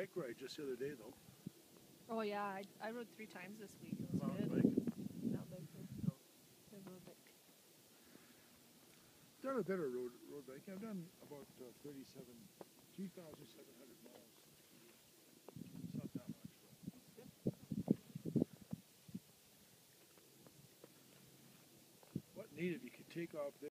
bike ride just the other day, though. Oh yeah, I rode 3 times this week. It was Mountain good. bike. Mountain bike. No. Good road bike. Done a better road bike. I've done about 3,700 miles. It's not that much, though. What needed, you could take off there.